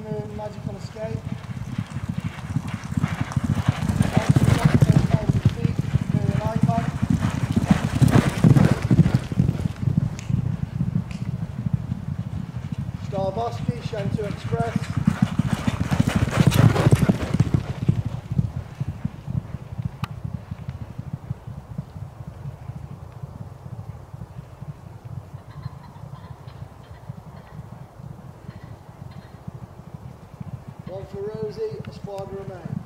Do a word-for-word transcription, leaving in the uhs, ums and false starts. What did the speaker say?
the magical escape. Starboski, Shantou Express. One for Rosie, a squad remain.